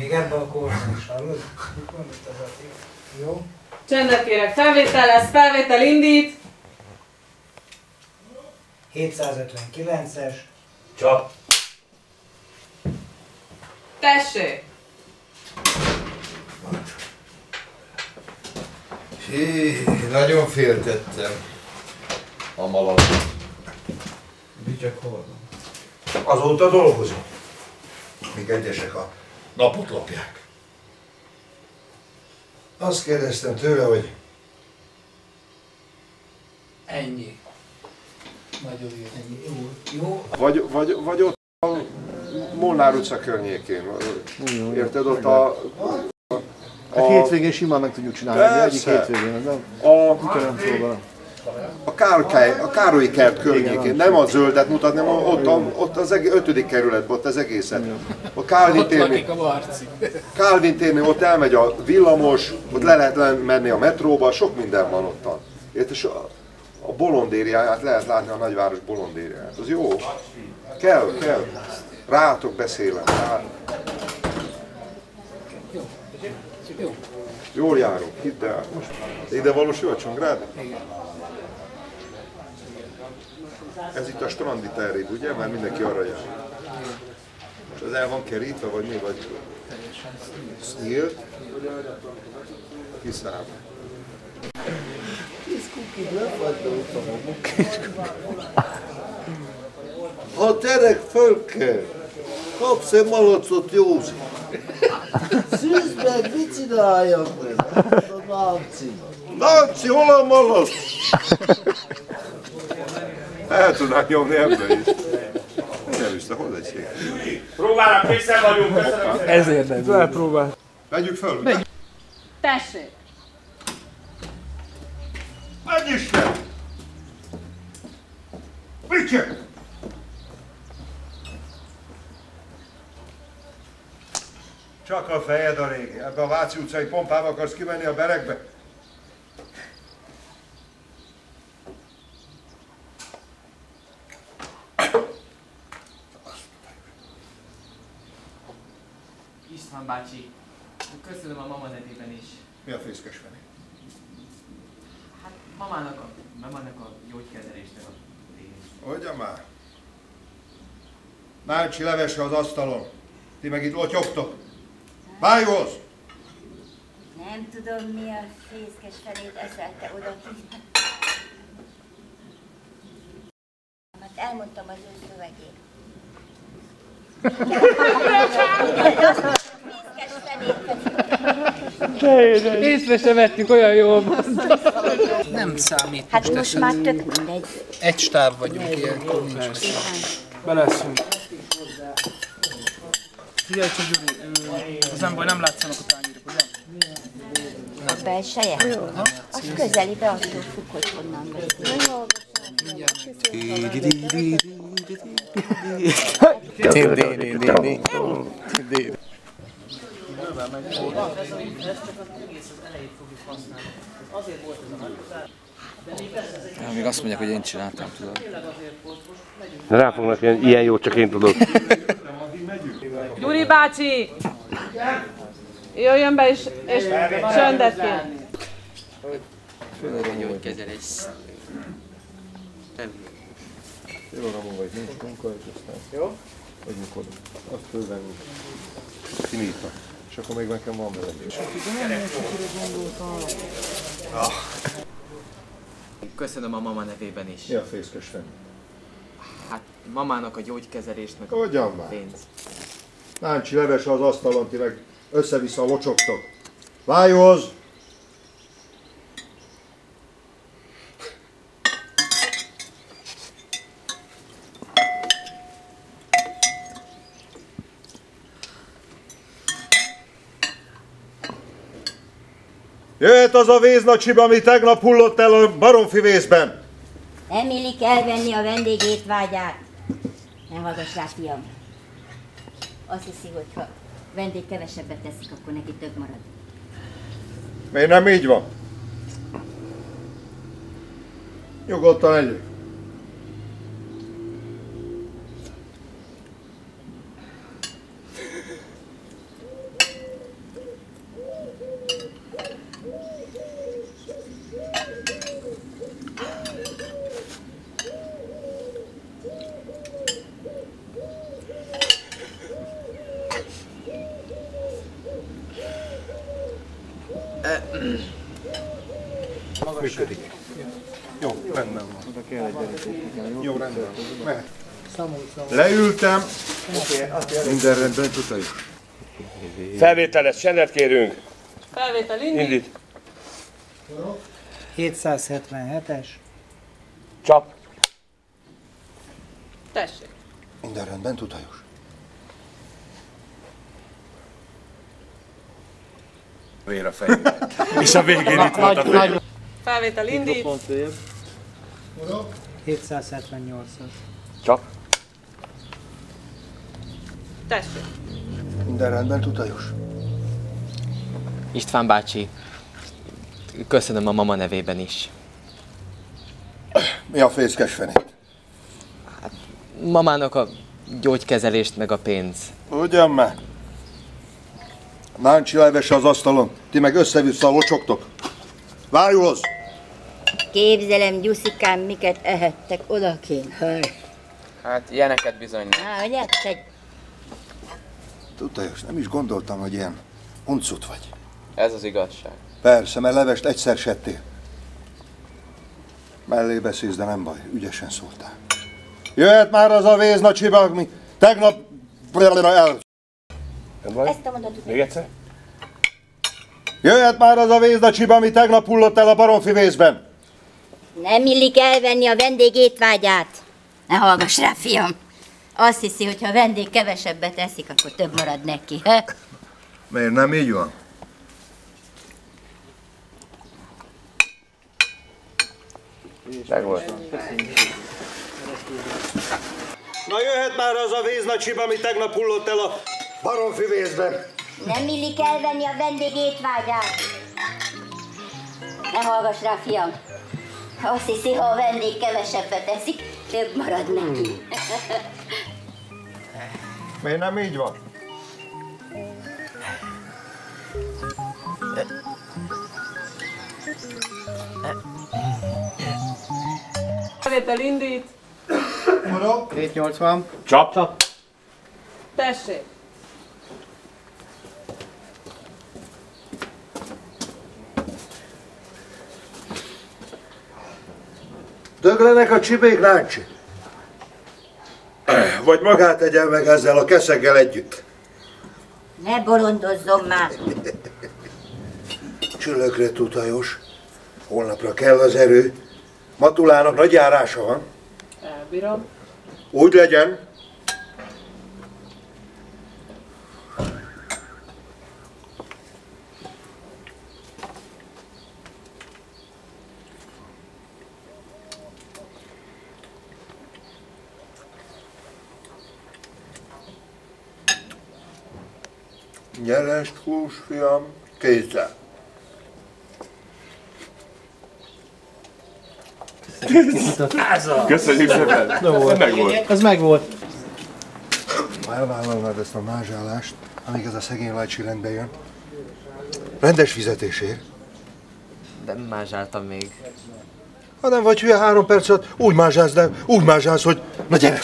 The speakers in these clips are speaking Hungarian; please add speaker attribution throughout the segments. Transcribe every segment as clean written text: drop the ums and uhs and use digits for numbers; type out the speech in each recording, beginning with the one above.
Speaker 1: Még ebben a korban is hallod? Mikor mit az a jó?
Speaker 2: Csendet kérek, felvétel lesz, felvétel indít.
Speaker 1: 759-es.
Speaker 3: Csak.
Speaker 2: Tessék!
Speaker 4: Hé, nagyon féltettem a malat.
Speaker 1: Bütyök hol van?
Speaker 4: Azóta dolgozom. Még egyesek a napot lopják. Azt kérdeztem tőle, hogy
Speaker 1: Ennyi. Nagyon jó. Ennyi. Jó.
Speaker 5: Vagy ott a Molnár utca környékén. Érted, ott a
Speaker 6: Hát hétvégén simán meg tudjuk csinálni, egyik hétvégén, nem?
Speaker 5: A Károlyi kert környékén, nem a zöldet mutatni, hanem ott az 5. kerületben, ott az egészet. A Kálvin térnél, Kálvin térnél ott elmegy a villamos, ott le lehet menni a metróba, sok minden van ottan. Érted, a bolondériáját lehet látni, a nagyváros bolondériáját. Az jó. Kell. Rátok beszélem.
Speaker 1: Jó.
Speaker 5: Jól járunk, hidd el. Ide valós jó a Csongrád?
Speaker 1: Igen.
Speaker 5: Ez itt a strandi terréd, ugye? Mert mindenki arra jár. És az el van kerítve, vagy mi? Vagy nyílt? Kiszáll.
Speaker 4: ha a terek föl kell, kapsz egy malacot, Józsi. Szűzd meg, mit csináljak vele? A Nanci. Nanci, hol a malac?
Speaker 5: El tudnánk nyomni ebből is. Nem is, te hol egy szék?
Speaker 3: Próbálnak, készen vagyunk, köszönöm szépen.
Speaker 1: Ezért nem. Elpróbál.
Speaker 5: Vegyük föl!
Speaker 2: Tessék!
Speaker 5: Menj Isten! Mit? Csak a fejed a régi. Ebbe a Váci utcai pompába akarsz kimenni a berekbe?
Speaker 7: István bácsi, köszönöm a mama nevében is.
Speaker 5: Mi a fészkes fené?
Speaker 7: Hát mamának a gyógykezelésnek a végén.
Speaker 5: Hogyan már? Náncsi levesse az asztalon. Ti meg itt lotyogtok. Bájhoz!
Speaker 8: Nem tudom, mi a fészkes felét eszelte oda ki. Mert elmondtam az ő szövegét.
Speaker 1: Észre se vettük, olyan jól. Nem számít.
Speaker 8: Hát most már tök mindegy.
Speaker 1: Egy stáb vagyunk, ilyenkor nincs messze. Beleszünk. Figyelj csak, Gyuri, az nem baj, nem látszanak a tányérok, ugye?
Speaker 8: A belseje? Az közelibe attól függ, hogy honnan veszik.
Speaker 9: Még azt mondják, hogy én csináltam, tudod.
Speaker 3: Rá fognak ilyen jót, csak én tudok.
Speaker 2: Gyuri bácsi! Jöjjön be és csöndet kér.
Speaker 7: A gyógykezelés.
Speaker 5: Fél óra múlva itt nincs munka, és aztán vagyunk oda. Azt fölvenni. Kinyitva. És akkor még nekem van vele.
Speaker 7: Köszönöm a mama nevében is.
Speaker 5: Mi a fészkes fené?
Speaker 7: Hát mamának a gyógykezelésnek a
Speaker 5: Hogyan már?
Speaker 7: pénz.
Speaker 5: Náncsi levesse az asztalon, ti meg össze-vissza locsogtok. Vájhoz! Jöhet az a véznacsiba, ami tegnap hullott el a Baromfi vészben.
Speaker 8: Nem illik elvenni a vendég étvágyát. Ne hallgass rá, fiam. Azt hiszi, hogy ha vendég kevesebbet teszik, akkor neki több marad.
Speaker 5: Miért nem így van? Nyugodtan legyünk. Működik. Jó, rendben van. Jó, rendben. Mehet. Leültem. Minden rendben, tudjuk.
Speaker 3: Felvételes, csendet kérünk.
Speaker 2: Felvétel indít.
Speaker 3: Indít.
Speaker 1: 777-es.
Speaker 3: Csap.
Speaker 2: Tessék.
Speaker 5: Minden rendben, tudhajos. Vér a fejében. És a végén itt volt a vér.
Speaker 2: Felvétel indít.
Speaker 1: 778-as.
Speaker 3: Csap.
Speaker 2: Tessék.
Speaker 5: Minden rendben, tudhajos.
Speaker 7: István bácsi, köszönöm a mama nevében is.
Speaker 5: Mi a fészkes fenét?
Speaker 7: Mamának a gyógykezelést meg a pénz.
Speaker 5: Ugyan már. Náncsi leves az asztalon, ti meg össze-vissza locsogtok. Vájulhoz!
Speaker 8: Képzelem, Gyuszikám, miket ehettek odakén.
Speaker 9: Hát ilyeneket bizony nem.
Speaker 8: Á, hogy egy
Speaker 5: Tudtajos, nem is gondoltam, hogy ilyen uncut vagy.
Speaker 9: Ez az igazság.
Speaker 5: Persze, mert levest egyszer settél. Mellé beszélsz, de nem baj, ügyesen szóltál. Jöhet már az a véznacsiba, ami tegnap el...
Speaker 3: Nem baj?
Speaker 8: ezt a mondatot.
Speaker 3: Még egyszer?
Speaker 5: Jöhet már az a véznacsiba, ami tegnap hullott el a baromfi vészben.
Speaker 8: Nem illik elvenni a vendég étvágyát. Ne hallgass rá, fiam. Azt hiszi, hogy ha a vendég kevesebbet eszik, akkor több marad neki. He?
Speaker 5: Miért nem így van?
Speaker 3: Megvolt.
Speaker 5: Na jöhet már az a véznacsiba, ami tegnap hullott el a baromfi vészben.
Speaker 8: Nem illik elvenni a vendég étvágyát. Ne hallgass rá, fiam. Azt hiszi, ha a vendég kevesebbet eszik, több marad neki.
Speaker 5: Miért nem így van?
Speaker 2: Felvétel indít.
Speaker 1: 780.
Speaker 3: Csap.
Speaker 2: Tessék.
Speaker 5: Döglenek a csibék, Náncsi? Vagy magát tegyen meg ezzel a keszeggel együtt.
Speaker 8: Ne bolondozzon már.
Speaker 5: Csülökre, Tudhajos. Holnapra kell az erő. Matulának nagy járása van.
Speaker 2: Elbírom.
Speaker 5: Úgy legyen. Nyelest hús, fiam, kézzel.
Speaker 3: Köszönjük szépen. Megvolt.
Speaker 1: Az megvolt.
Speaker 5: Ha elvállalnád ezt a mázsálást, amíg ez a szegény Lajcsi rendbe jön, rendes fizetésért.
Speaker 7: De nem mázsáltam még.
Speaker 5: Ha nem vagy hülye 3 perc alatt, úgy mázsálsz, de úgy mázsálsz, hogy na gyere!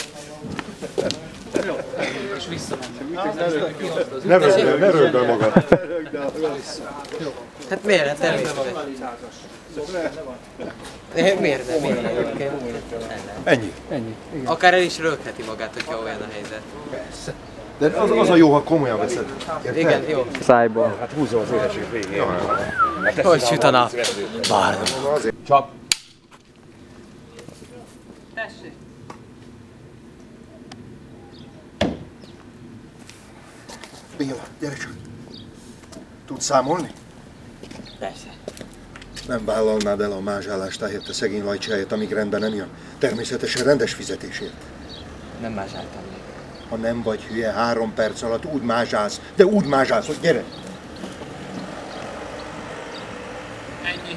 Speaker 5: Ne rögd el magad.
Speaker 7: Hát miért? Hát természetesen. Miért nem? Miért nem?
Speaker 5: Ennyi.
Speaker 7: Akár el is rögheti magát, hogyha olyan a helyzet.
Speaker 5: Persze. De az a jó, ha komolyan veszed. Érted?
Speaker 7: Igen, jó.
Speaker 1: Szájból.
Speaker 3: Hát húzom az éhesség végén.
Speaker 7: Hogy süt a nap? Barna.
Speaker 3: Csap.
Speaker 2: Tessék.
Speaker 5: Béla, gyere csak. Tudsz számolni?
Speaker 7: Persze.
Speaker 5: Nem vállalnád el a mázsálást helyett a szegény Lajcsi helyett, amíg rendben nem jön. Természetesen rendes fizetésért.
Speaker 7: Nem mázsáltam még.
Speaker 5: Ha nem vagy hülye, 3 perc alatt úgy mázsálsz, de úgy mázsálsz, hogy gyere!
Speaker 7: Ennyi.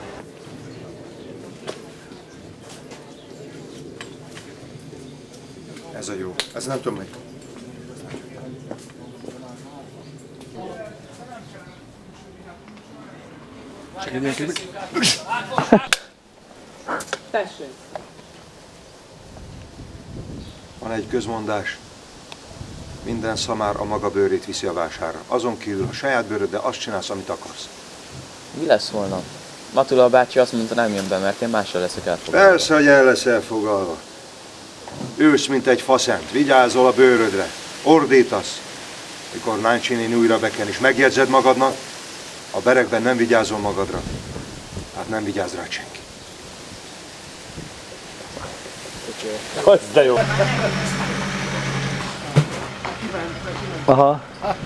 Speaker 5: Ez a jó. Ez nem tudom meg.
Speaker 2: Tessék.
Speaker 5: Van egy közmondás. Minden szamár a maga bőrét viszi a vásárra. Azon kívül a saját bőröddel azt csinálsz, amit akarsz.
Speaker 9: Mi lesz holnap? Matula bácsi azt mondta, nem jön be, mert én mással leszek elfoglalva.
Speaker 5: Persze, hogy el lesz elfoglalva. Ülsz, mint egy faszent, vigyázol a bőrödre, ordítasz. Mikor Náncsinén újra beken is megjegyzed magadnak, a berekben nem vigyázol magadra. Hát nem vigyáz rá senki.
Speaker 1: Az de jó. Aha.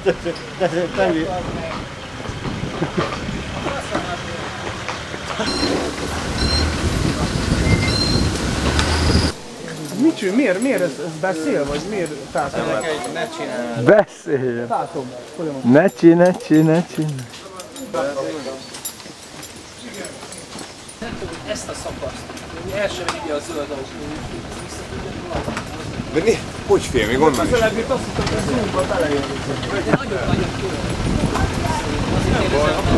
Speaker 6: Mit csinál? Miért ez beszél, vagy miért tátom?
Speaker 7: Ne csinálj.
Speaker 1: Beszélj!
Speaker 6: Tátom.
Speaker 1: Ne csinálj.
Speaker 7: Ezt a szakaszt. Első vigye a zöld autó.
Speaker 5: De mi? Hogy fél? Még onnan is?
Speaker 6: Közelebb azt hittem, hogy zúgba belejön.
Speaker 7: De nagyon vagyok ki. Azért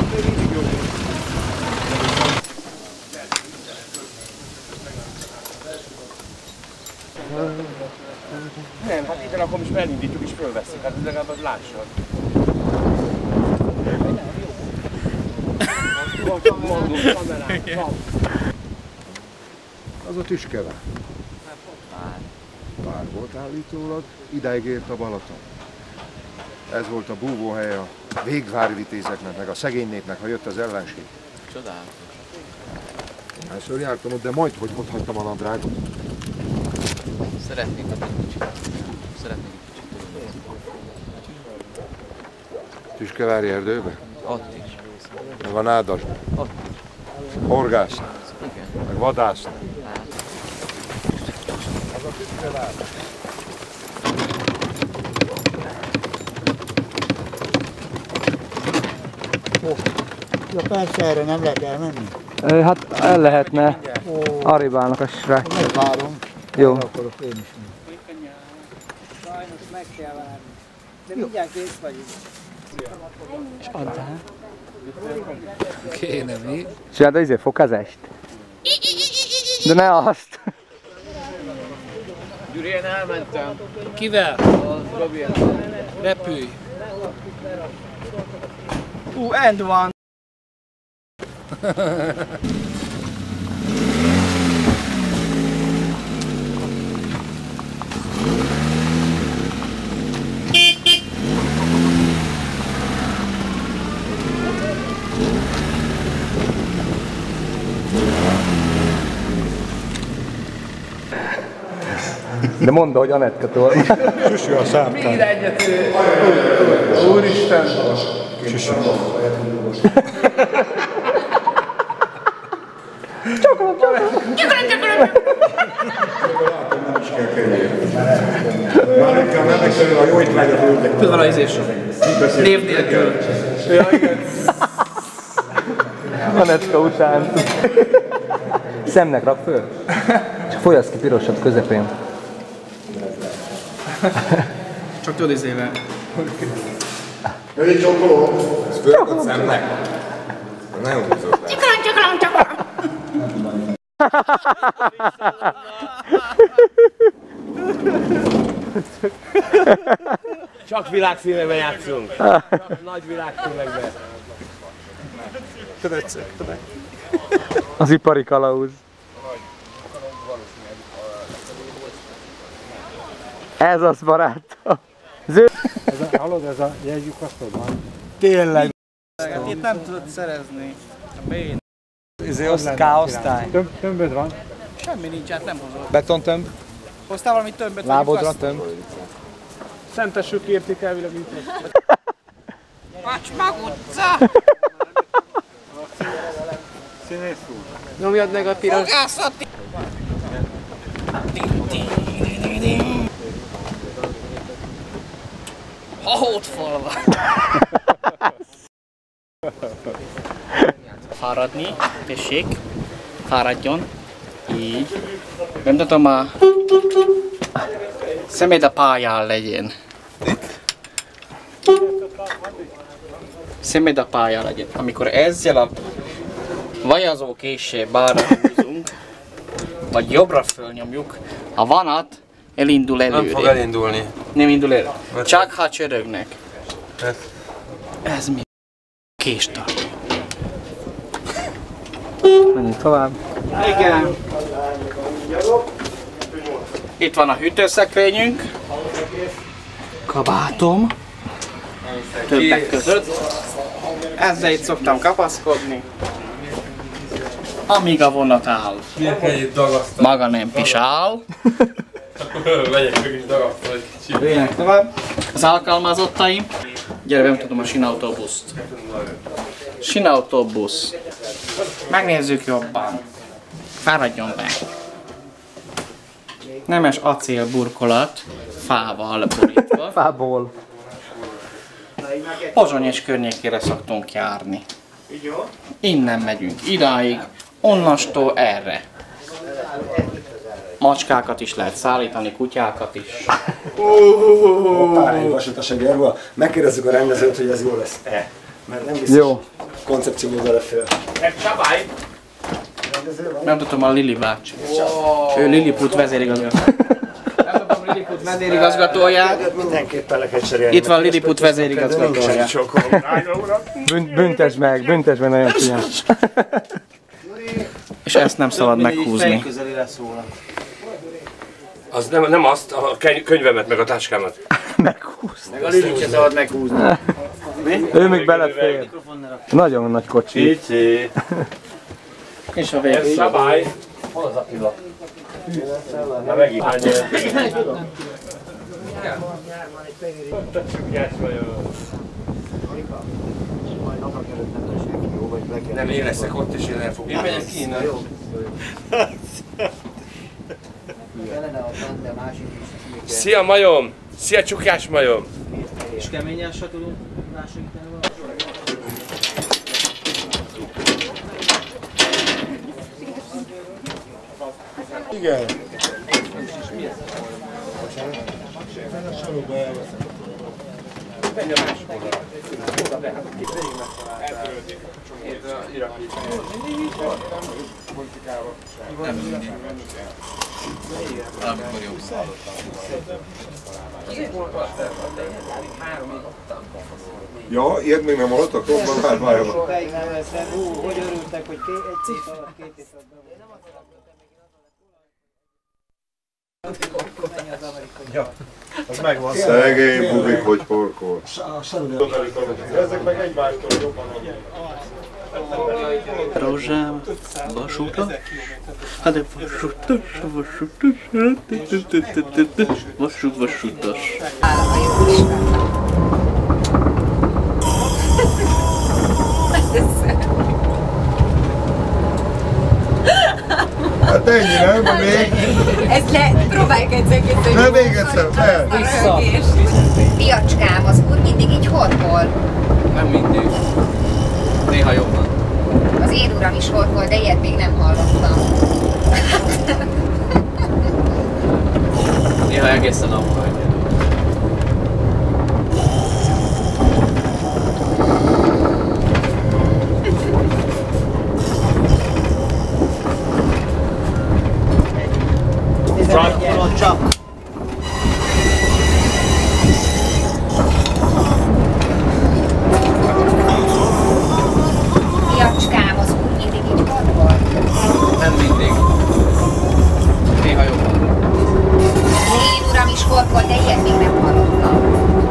Speaker 6: Nem, hát ide akkor is elindítjuk és fölveszik, hát legalább az lásson.
Speaker 5: Az a Tüskeve. Pár volt állítólag, ideig ért a Balaton. Ez volt a búvóhely a végvárvitézeknek, meg a szegény népnek, ha jött az ellenség.
Speaker 9: Csodálatos.
Speaker 5: Hányszor jártam ott, de majd, hogy ott hagytam a nadrágot.
Speaker 9: Szeretnék ott egy kicsit. Szeretnék egy kicsit.
Speaker 5: Tüskevári erdőbe?
Speaker 9: Ott is.
Speaker 5: Meg a Nádasban?
Speaker 9: Ott is.
Speaker 5: Horgászni?
Speaker 9: Igen.
Speaker 5: Meg vadászni?
Speaker 9: Hát.
Speaker 5: Az a Tüskevár.
Speaker 10: Ja persze, erre nem lehet elmenni.
Speaker 1: Hát el lehetne. Arrébb állnak a srác.
Speaker 10: Megvárom.
Speaker 1: Jó.
Speaker 10: Akarok én is.
Speaker 7: sajnos meg kell várni. De mindjárt kész vagyunk.
Speaker 1: És addál. Kéne mi? Csináld az fokázást. De ne azt.
Speaker 7: Gyuri, én elmentem.
Speaker 1: Kivel?
Speaker 7: A Robival.
Speaker 1: Repülj.
Speaker 7: End van.
Speaker 1: De mondd, hogy Anetka tol.
Speaker 5: Süsű a számtán.
Speaker 7: Mind egyet.
Speaker 5: Úristen! Süsű.
Speaker 1: Csokolom.
Speaker 5: Nem is kell kenyér. Már inkább nem megszerül a jó étvágyat ültek.
Speaker 7: Tudod van az ízésről. Név nélkül.
Speaker 1: Ja, igen. Anetka után. Szemnek rak föl. Csak folyasz ki pirosat közepén.
Speaker 7: Csak tudod izével.
Speaker 5: Jön egy csokoló. Ez fölrakott szemnek. Nagyon húzott le.
Speaker 8: Csokolom.
Speaker 11: Csak világfilmekben játszunk. Csak nagy világfilmekben.
Speaker 5: Tudod.
Speaker 1: Az ipari kalauz. Ez az, barátom.
Speaker 6: Hallod, ez a jegylyukasztod van?
Speaker 1: Tényleg.
Speaker 7: Itt nem tudod szerezni. A bén.
Speaker 1: Ez a káosztály.
Speaker 6: Tömböd van?
Speaker 7: Semmi nincs, hát nem hozott.
Speaker 1: Betontömb.
Speaker 7: Hoztál valami tömböt?
Speaker 1: Lábodra tömb.
Speaker 6: Szentesük érték elvilegítve.
Speaker 7: Pacsmag utca!
Speaker 6: Színész úr.
Speaker 7: Nyomjad meg a piros.
Speaker 8: Fogászati!
Speaker 7: Hahótfalva. Fáradni, tessék. Fáradjon. Így. Bemutatom a szemed a pályán legyen. Szemed a pályán legyen. Amikor ezzel a vajazó késsel balra húzunk, vagy jobbra fölnyomjuk, a vonat elindul előre.
Speaker 9: Nem fog elindulni.
Speaker 7: Nem indul el. Csak ha csörögnek. Ez mi? Késtartó.
Speaker 1: Menjünk tovább.
Speaker 7: Igen. Itt van a hűtőszekrényünk. Kabátom. Többek között. Ezzel itt szoktam kapaszkodni. Amíg a vonat áll. Maga nem pisál. Jöjjenek tovább. Az alkalmazottaim. Gyere, bemutatom a sinautóbuszt. Sinautóbusz. Megnézzük jobban. Fáradjon be. Nemes acél burkolat, fával borítva.
Speaker 1: Fából.
Speaker 7: Pozsony és környékére szoktunk járni. Innen megyünk idáig, onnastól erre. Macskákat is lehet szállítani, kutyákat is.
Speaker 12: Hoppá, vasutaság Gergó, megkérdezzük a rendezőt, hogy ez jó lesz-e. Mert nem biztos
Speaker 1: jó.
Speaker 12: Koncepcióból belefér.
Speaker 7: Nem tudom, a Lili bácsi. Ő Lilliput vezérigazgató. Nem tudom, Lilliput vezérigazgatóját.
Speaker 12: Mindenképpen le kell cserélni.
Speaker 7: Itt van Lilliput vezérigazgatója.
Speaker 1: Büntes meg nagyon figyelj.
Speaker 7: És ezt nem szabad meghúzni.
Speaker 3: Az nem azt, a könyvemet meg a táskámat.
Speaker 1: Meghúzni.
Speaker 7: Meg a Lilit se szabad meghúzni.
Speaker 1: Ő még belefér. Nagyon nagy kocsi.
Speaker 3: Kicsi.
Speaker 7: És a végén.
Speaker 3: Ez szabály. Hol az Attila? Na megint annyi. Nem, én leszek ott és én el fogom. Én megyek ki innen. Szia majom! Szia csukás majom!
Speaker 11: És keményen se tudunk másodítani valamit?
Speaker 6: Igen.
Speaker 9: Amikor jobb
Speaker 5: Ja, ilyet még nem hallottak? Robban várjál.
Speaker 11: Hogy örültek, hogy egy cif alatt 2 évben
Speaker 6: Ja, az megvan.
Speaker 5: Szegény bubik, hogy horkol.
Speaker 6: Ezek meg egymástól jobban.
Speaker 7: Rózsám, vasúta, hát de vasutas.
Speaker 5: Hát ennyi, nem? Még?
Speaker 8: Ezt próbáljuk egyszer készíteni.
Speaker 5: Ne, még egyszer, fel!
Speaker 8: Vissza! Fiacskám, az úr mindig így horkol.
Speaker 9: Nem mindig. Néha jobban.
Speaker 8: Az én uram is horkol, de ilyet még nem hallottam.
Speaker 9: Néha egészen abban hagyja.
Speaker 11: csak.
Speaker 8: Fiacskám, az úr mindig így horkol.
Speaker 9: Nem mindig. Néha jobban.
Speaker 8: Én uram is horkol, de ilyet még nem hallottam.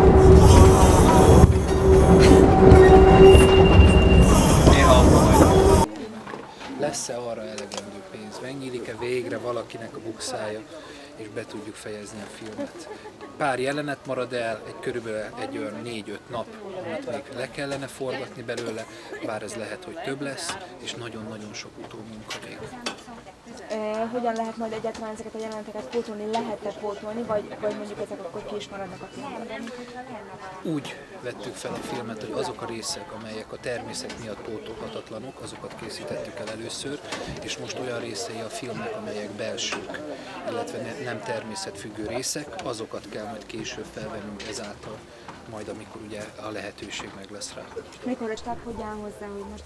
Speaker 9: Néha abban hagyja.
Speaker 13: Lesz-e arra elegendő pénz? Megnyílik-e végre valakinek a bukszája, és be tudjuk fejezni a filmet? Pár jelenet marad el, körülbelül egy olyan 4-5 nap, amit még le kellene forgatni belőle, bár ez lehet, hogy több lesz, és nagyon-nagyon sok utómunka még.
Speaker 14: Hogyan lehet majd egyáltalán ezeket a jeleneteket pótolni? Lehet-e pótolni, vagy mondjuk ezek akkor ki is maradnak a filmben?
Speaker 13: Úgy vettük fel a filmet, hogy azok a részek, amelyek a természet miatt pótolhatatlanok, azokat készítettük el először, és most olyan részei a filmnek, amelyek belsők, illetve nem természetfüggő részek, azokat kell majd később felvennünk ezáltal, majd amikor ugye a lehetőség meg lesz rá.
Speaker 14: Mikor a stáb hogy áll hozzá, hogy most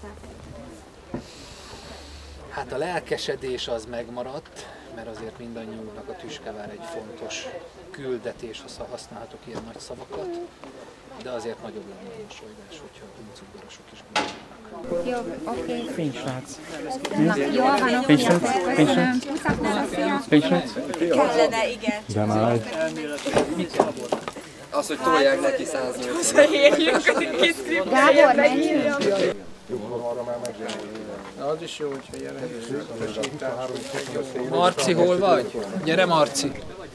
Speaker 13: Hát a lelkesedés az megmaradt, mert azért mindannyiunknak a Tüskevár egy fontos küldetés, ha használhatok ilyen nagy szavakat. De azért nagyobb lenne a mosolygás, hogyha cukorosok is gondolnak.
Speaker 15: Jó, oké.
Speaker 9: Fénysrác.
Speaker 15: Jó van, oké. Köszönöm.
Speaker 9: Fénysrác?
Speaker 15: Kellene, igen.
Speaker 1: De nagy.
Speaker 16: Az, hogy tolják neki 180.
Speaker 15: Gábor, menjünk.
Speaker 13: Az is jó, hogyha jelenik. Marci, hol vagy? Gyere, Marci!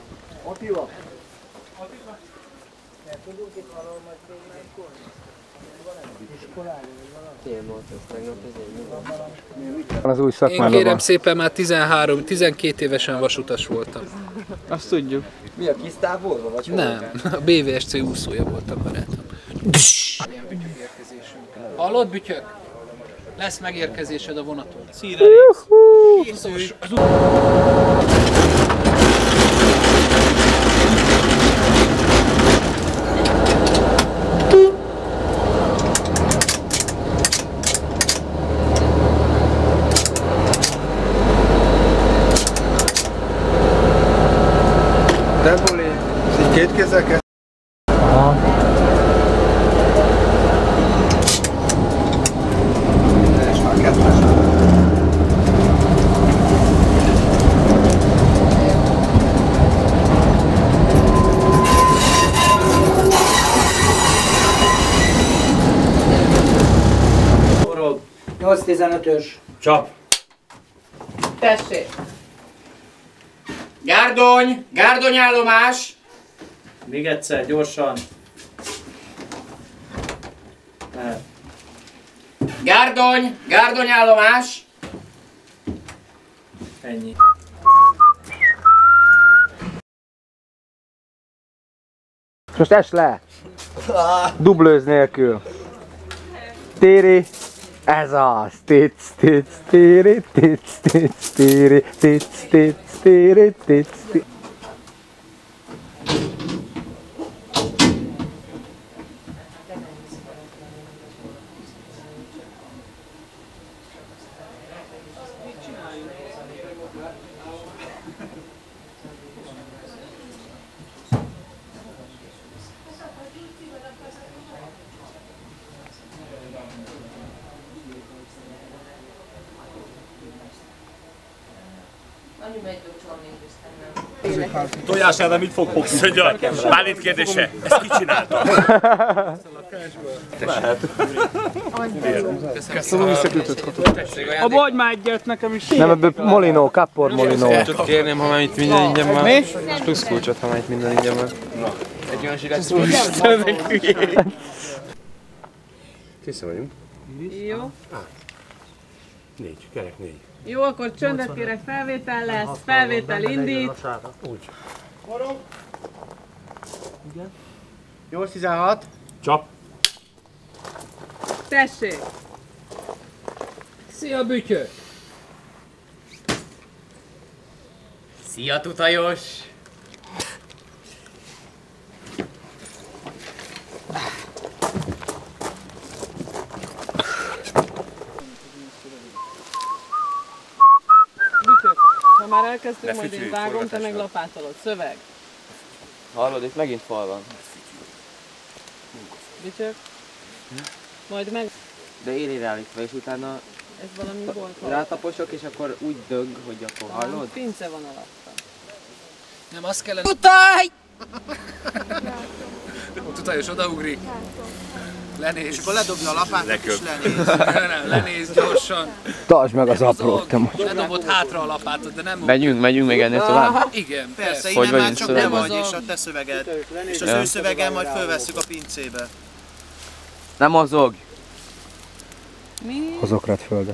Speaker 1: Az új szakmában
Speaker 13: Én kérem
Speaker 1: van.
Speaker 13: szépen már 12 évesen vasutas voltam.
Speaker 9: Azt tudjuk.
Speaker 16: Mi a Kisztáborban vagy hol?
Speaker 13: Nem, a BVSC úszója volt a barátom. Hallod, Bütyök? Lesz megérkezésed a vonaton. Szíre rész.
Speaker 6: Deboli, és így két kézzel kell. És már kettes.
Speaker 10: Forog. 8-15-ös.
Speaker 11: Csap.
Speaker 2: Tessék.
Speaker 7: Gárdony! Gárdonyállomás!
Speaker 11: Még egyszer, gyorsan.
Speaker 7: Gárdony! Gárdonyállomás!
Speaker 11: Ennyi.
Speaker 1: Most es le! Dublőz nélkül. Téri. Ez az. Tic, tic, téri, tic, tic, téri, tic, tic, téri, tic, tic.
Speaker 11: Tojás ellen mit fog fogni? Bálint kérdése, ezt ki csinálta?
Speaker 6: Köszönöm, visszaküldött katot.
Speaker 9: Abba adj már egyet nekem is.
Speaker 1: Nem, ebből Molino, Kapor Molino.
Speaker 9: Kulcsot kérném, ha már itt minden ingyen van. Mi? Plusz kulcsot, ha már itt minden ingyen van. Egy olyan zsíret.
Speaker 3: Készen vagyunk.
Speaker 2: Jó.
Speaker 3: 4, kerek 4.
Speaker 2: Jó, akkor csöndet kérek, felvétel lesz, felvétel indít.
Speaker 3: Úgy.
Speaker 10: Igen. 8-16.
Speaker 3: Csap.
Speaker 2: Tessék.
Speaker 13: Szia, Bütyök!
Speaker 7: Szia, Tutajos!
Speaker 2: Bütyök, ha már elkezdtünk, majd én vágom, te meg lapátolod. Szöveg.
Speaker 9: Hallod, itt megint fal van.
Speaker 2: Bütyök. Majd meg...
Speaker 9: De élj ráállítva, és utána
Speaker 2: Ez valami volt.
Speaker 9: rátaposok, és akkor úgy dög, hogy akkor hallod?
Speaker 2: Pince van alatta.
Speaker 13: Nem, azt kellene...
Speaker 7: Tutaj!
Speaker 13: Tutajos odaugrik. Lenéz.
Speaker 10: És akkor ledobja a lapátot és lenéz.
Speaker 13: Nem, lenéz gyorsan.
Speaker 1: Tartsd meg az aprót, te most.
Speaker 13: Ledobod hátra a lapátot, de nem...
Speaker 9: Megyünk még ennél tovább?
Speaker 13: Igen,
Speaker 10: Persze,
Speaker 9: Hogy
Speaker 10: innen már
Speaker 9: vagyunk
Speaker 10: csak te
Speaker 9: szövegben?
Speaker 10: vagy és a te szöveged. És az
Speaker 9: Ja.
Speaker 10: ő szövegen majd fölvesszük a pincébe.
Speaker 9: Nem mozog!
Speaker 2: Mi?
Speaker 1: Hozok rád földet.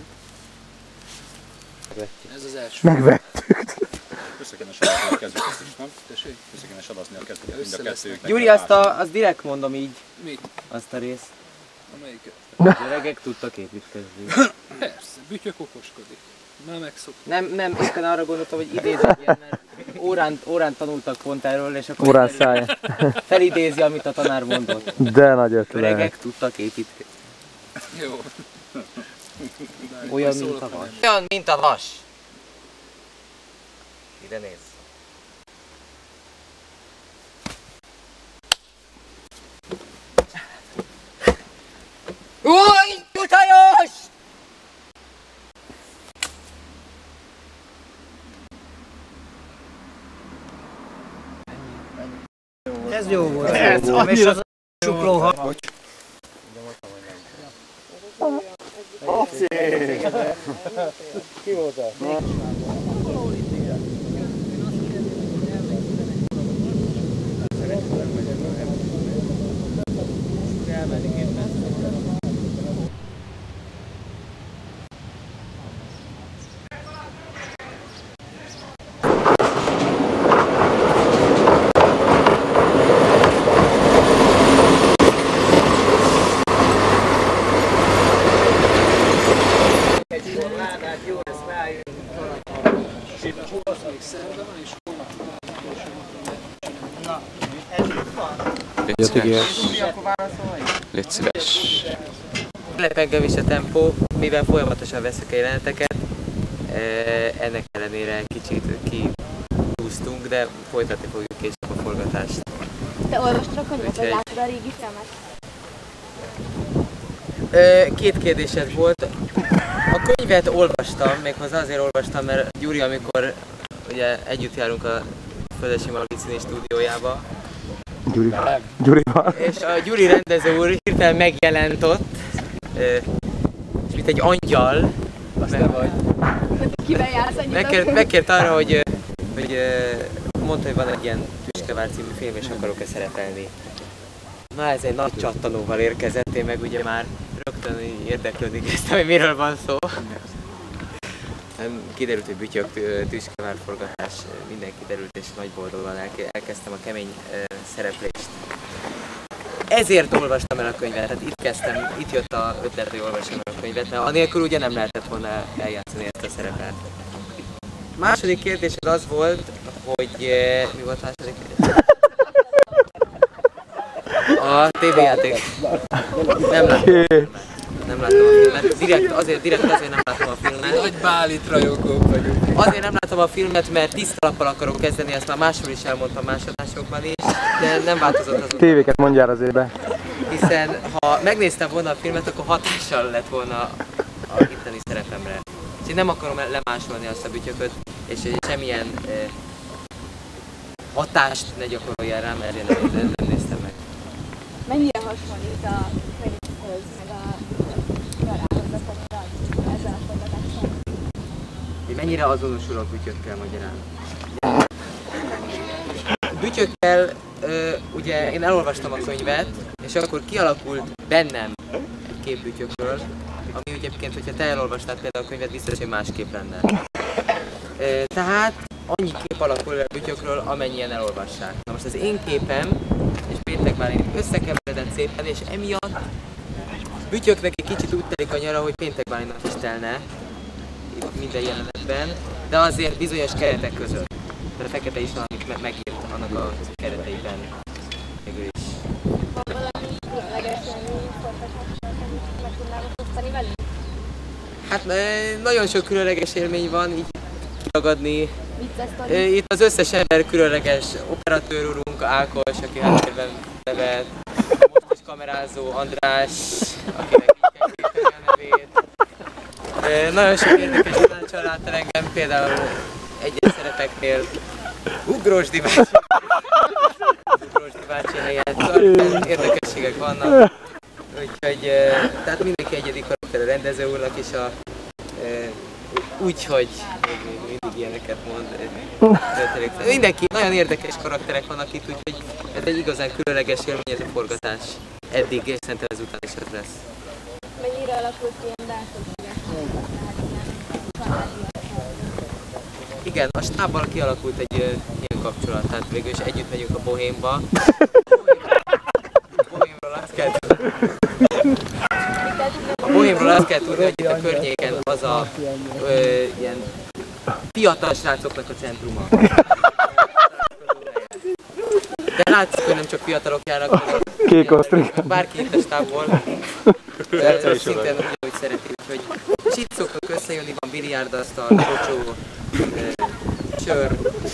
Speaker 13: Ez az első.
Speaker 1: Megvettük.
Speaker 3: Összekenes adazni a kezdőket is, nem? Tessék? Összekenes adazni a kezdőket, mind a kettőjüknek.
Speaker 9: Gyuri, azt direkt mondom így.
Speaker 13: Mit?
Speaker 9: Azt a részt.
Speaker 13: Amelyiket?
Speaker 9: A gyerekek tudtak építkezni.
Speaker 13: Persze, Bütyök okoskodik. Már megszoktam.
Speaker 9: Nem, éppen arra gondoltam, hogy idézek ilyen, mert órán tanultak pont erről, és akkor
Speaker 1: Órán szállja.
Speaker 9: felidézi, amit a tanár mondott.
Speaker 1: De nagy ötlet.
Speaker 9: Öregek tudtak építkezni.
Speaker 13: Jó.
Speaker 9: Olyan, mint a vas.
Speaker 7: Olyan, mint a vas. Ide nézz.
Speaker 16: Ez jó volt.
Speaker 6: Ez annyira csukló.
Speaker 4: Ki volt az?
Speaker 9: Légy szíves.
Speaker 17: Lep engem is a tempó, mivel folyamatosan veszük a jeleneteket, ennek ellenére kicsit kihúztunk, de folytatni fogjuk később a forgatást.
Speaker 14: Te olvastad a könyvet, vagy látod a régi filmet?
Speaker 17: Két kérdésed volt. A könyvet olvastam, méghozzá azért olvastam, mert Gyuri, amikor ugye együtt járunk a Földesi Margit színi stúdiójába,
Speaker 1: Gyurival.
Speaker 17: és a Gyuri rendező úr hirtelen megjelent ott, és mint egy angyal.
Speaker 16: Azt nem vagy.
Speaker 14: Kivel jársz annyit?
Speaker 17: Megkért arra, hogy mondta, hogy van egy ilyen Tüskevár című film, és akarok-e szerepelni. Na, ez egy nagy csattanóval érkezett, én meg ugye már rögtön érdeklődni kezdtem, hogy miről van szó. Kiderült, hogy Bütyök Tüskevár forgatás, minden kiderült, és nagy boldogan elkezdtem a kemény szereplést. Ezért olvastam el a könyvet, tehát itt kezdtem, itt jött az ötlet, hogy olvassam el a könyvet, mert anélkül ugye nem lehetett volna eljátszani ezt a szerepet. A második kérdésed az volt, hogy mi volt a második kérdés? A tévéjáték. Nem láttam a filmet. Direkt azért nem láttam a filmet.
Speaker 13: Nagy Bálit rajongók vagyunk.
Speaker 17: Azért nem látom a filmet, mert tiszta lappal akarok kezdeni, ezt már máshol is elmondtam másodásokban is, de nem változott az
Speaker 1: Tévéket mondjál azért be.
Speaker 17: Hiszen ha megnéztem volna a filmet, akkor hatással lett volna a itteni szerepemre. És én nem akarom lemásolni azt a Bütyököt, és semmilyen hatást ne gyakoroljál rám, mert én nem néztem meg.
Speaker 14: Mennyire hasonlít a könyvhöz, meg a nyarához ezzel a forgatással?
Speaker 17: Hogy mennyire azonosulok Bütyökkel magyarán? Bütyökkel, ugye én elolvastam a könyvet, és akkor kialakult bennem egy kép Bütyökről, ami egyébként, hogyha te elolvastál például a könyvet, biztos, hogy másképp lenne. Tehát annyi kép alakul a Bütyökről, amennyien elolvassák. Na most az én képem és Péntek Bálint összekeveredett szépen, és emiatt Bütyöknek egy kicsit úgy telik a nyara, hogy Péntek Bálintnak is telne itt minden jelenetben, de azért bizonyos keretek között. Tehát a Fekete István, amit megírt annak a kereteiben végül is.
Speaker 14: Van valami különlegesen forgatással, amit meg tudnál osztani velünk?
Speaker 17: Hát nagyon sok különleges élmény van, így kiragadni.
Speaker 14: Vicces.
Speaker 17: Itt az összes ember különleges, operatőr urunk Ákos, aki háttérben nevet, most is kamerázó András, akinek így kell kéteni a nevét. Nagyon sok érdekes tanácssal látta engem, például egyes szerepeknél Ugrósdi bácsi helyett, érdekességek vannak. Úgyhogy tehát mindenki egyedi karakter a rendező úrnak is úgyhogy mindig ilyeneket mond. Mindenki, nagyon érdekes karakterek vannak itt, úgyhogy ez egy igazán különleges élmény ez a forgatás eddig, és szerintem ezután is ez lesz.
Speaker 14: Mennyire alakult ki ilyen látogatás?
Speaker 17: Igen, a stábbal kialakult egy ilyen kapcsolat, tehát végül is együtt megyünk a Bohémba. A Bohémról azt kell tudni, hogy itt a környéken az a ilyen fiatal srácoknak a centruma. De látszik, hogy nem csak fiatalok járnak, hanem bárki itt a stábból szintén ugyanúgy szereti, úgyhogy és itt szoktak összejönni, van biliárdasztal, kocsó, sör.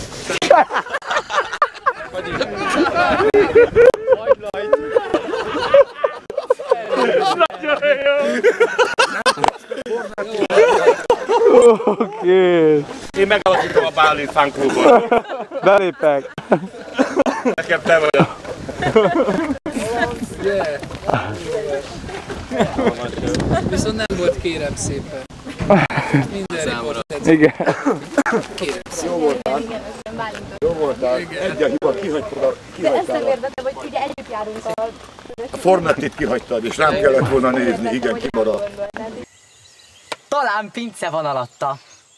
Speaker 1: Oké.
Speaker 11: Én megalakítom a Bálint fanklubot.
Speaker 1: Belépek.
Speaker 11: Nekem te vagy a
Speaker 13: Viszont nem volt, kérem szépen. Minden volt.
Speaker 1: Igen.
Speaker 13: Kérem szépen.
Speaker 5: Jó voltál. Jó voltál. Egy a hiba, kihagytál.
Speaker 14: Eszemérbe, hogy ugye együtt járunk
Speaker 5: A Fornettit kihagytad, és rám kellett volna nézni. Igen, kimaradt.
Speaker 17: Talán pince van alatta.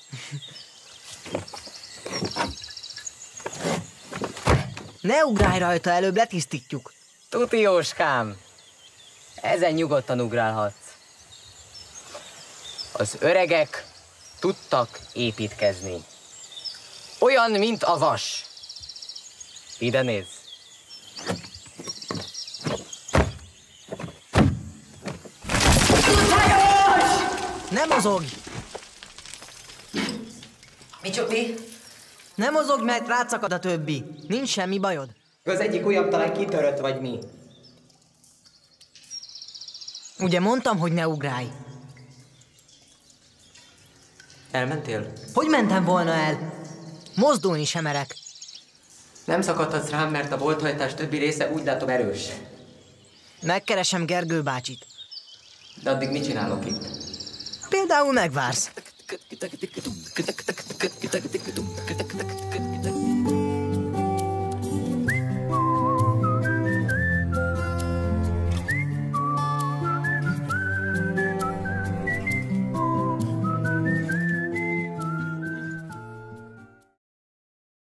Speaker 18: Ne ugrálj rajta, előbb letisztítjuk.
Speaker 17: Tuti, Jóskám. Ezen nyugodtan ugrálhatsz. Az öregek tudtak építkezni. Olyan, mint a vas. Ide nézz.
Speaker 18: Ne mozogj!
Speaker 17: Mi csupi?
Speaker 18: Ne mozogj, mert rátszakad a többi. Nincs semmi bajod.
Speaker 17: Az egyik ujjam talán kitörött, vagy mi?
Speaker 18: Ugye mondtam, hogy ne ugrálj.
Speaker 17: Elmentél?
Speaker 18: Hogy mentem volna el? Mozdulni sem merek.
Speaker 17: Nem szakadhatsz rám, mert a bolthajtás többi része úgy látom erős.
Speaker 18: Megkeresem Gergő bácsit.
Speaker 17: De addig mit csinálok itt?
Speaker 18: Például megvársz.